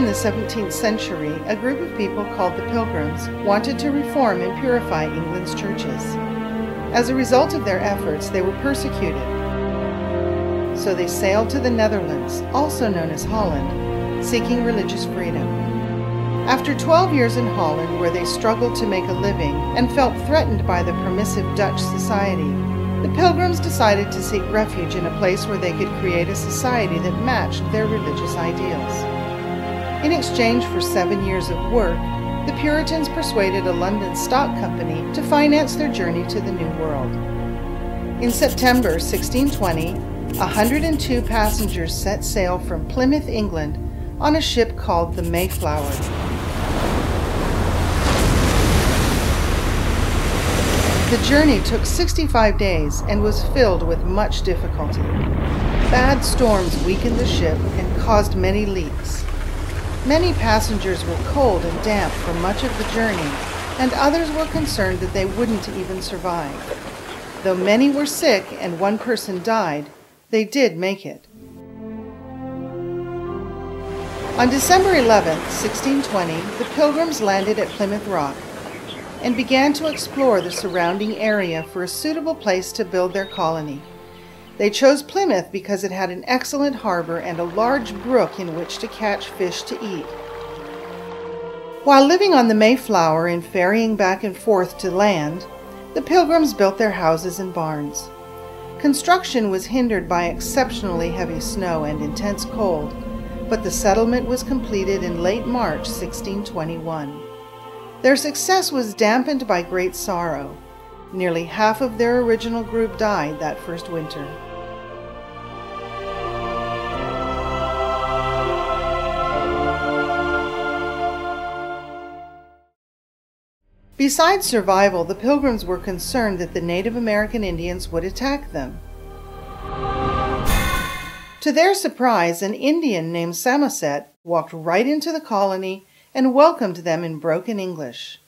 the 17th century, a group of people called the Pilgrims wanted to reform and purify England's churches. As a result of their efforts, they were persecuted. So they sailed to the Netherlands, also known as Holland, seeking religious freedom. After 12 years in Holland, where they struggled to make a living and felt threatened by the permissive Dutch society, the Pilgrims decided to seek refuge in a place where they could create a society that matched their religious ideals. In exchange for 7 years of work, the Puritans persuaded a London stock company to finance their journey to the New World. In September 1620, 102 passengers set sail from Plymouth, England, on a ship called the Mayflower. The journey took 65 days and was filled with much difficulty. Bad storms weakened the ship and caused many leaks. Many passengers were cold and damp for much of the journey, and others were concerned that they wouldn't even survive. Though many were sick and one person died, they did make it. On December 11, 1620, the Pilgrims landed at Plymouth Rock and began to explore the surrounding area for a suitable place to build their colony. They chose Plymouth because it had an excellent harbor and a large brook in which to catch fish to eat. While living on the Mayflower and ferrying back and forth to land, the Pilgrims built their houses and barns. Construction was hindered by exceptionally heavy snow and intense cold, but the settlement was completed in late March 1621. Their success was dampened by great sorrow. Nearly half of their original group died that first winter. Besides survival, the Pilgrims were concerned that the Native American Indians would attack them. To their surprise, an Indian named Samoset walked right into the colony and welcomed them in broken English.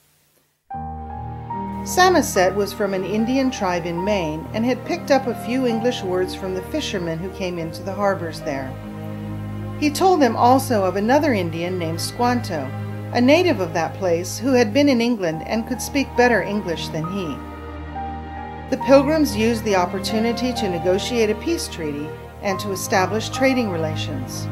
Samoset was from an Indian tribe in Maine and had picked up a few English words from the fishermen who came into the harbors there. He told them also of another Indian named Squanto, a native of that place who had been in England and could speak better English than he. The Pilgrims used the opportunity to negotiate a peace treaty and to establish trading relations.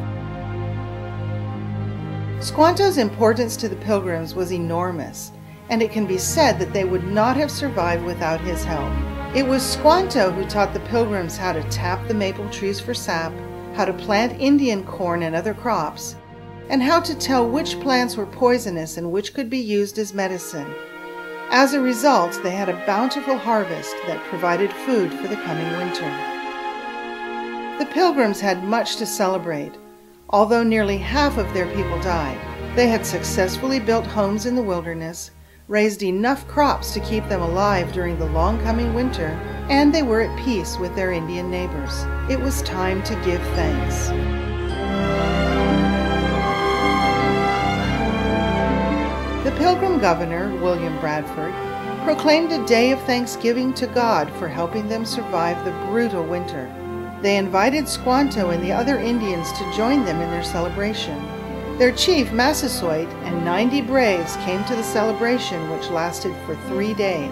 Squanto's importance to the Pilgrims was enormous, and it can be said that they would not have survived without his help. It was Squanto who taught the Pilgrims how to tap the maple trees for sap, how to plant Indian corn and other crops, and how to tell which plants were poisonous and which could be used as medicine. As a result, they had a bountiful harvest that provided food for the coming winter. The Pilgrims had much to celebrate. Although nearly half of their people died, they had successfully built homes in the wilderness, raised enough crops to keep them alive during the long coming winter, and they were at peace with their Indian neighbors. It was time to give thanks. The Pilgrim governor, William Bradford, proclaimed a day of thanksgiving to God for helping them survive the brutal winter. They invited Squanto and the other Indians to join them in their celebration. Their chief, Massasoit, and 90 braves came to the celebration, which lasted for 3 days.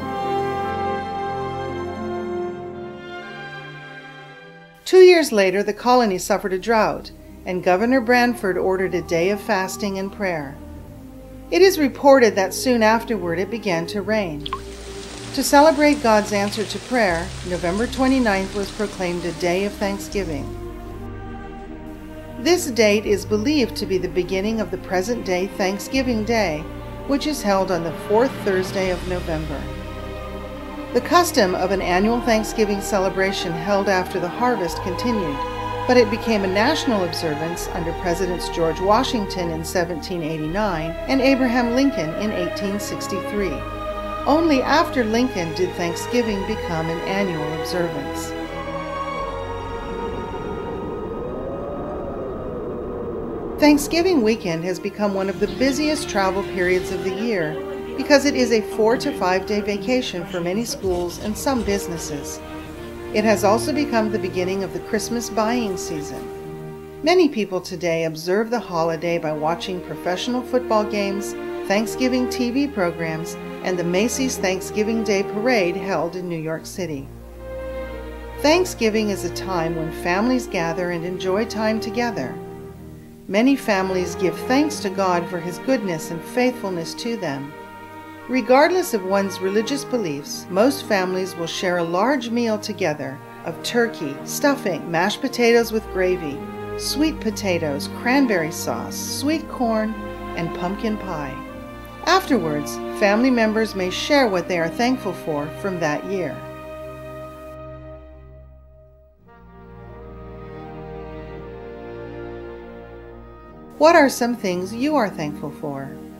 Two years later, the colony suffered a drought, and Governor Bradford ordered a day of fasting and prayer. It is reported that soon afterward it began to rain. To celebrate God's answer to prayer, November 29th was proclaimed a day of thanksgiving. This date is believed to be the beginning of the present-day Thanksgiving Day, which is held on the 4th Thursday of November. The custom of an annual Thanksgiving celebration held after the harvest continued, but it became a national observance under Presidents George Washington in 1789 and Abraham Lincoln in 1863. Only after Lincoln did Thanksgiving become an annual observance. Thanksgiving weekend has become one of the busiest travel periods of the year because it is a 4 to 5 day vacation for many schools and some businesses. It has also become the beginning of the Christmas buying season. Many people today observe the holiday by watching professional football games, Thanksgiving TV programs, and the Macy's Thanksgiving Day Parade held in New York City. Thanksgiving is a time when families gather and enjoy time together. Many families give thanks to God for His goodness and faithfulness to them. Regardless of one's religious beliefs, most families will share a large meal together of turkey, stuffing, mashed potatoes with gravy, sweet potatoes, cranberry sauce, sweet corn, and pumpkin pie. Afterwards, family members may share what they are thankful for from that year. What are some things you are thankful for?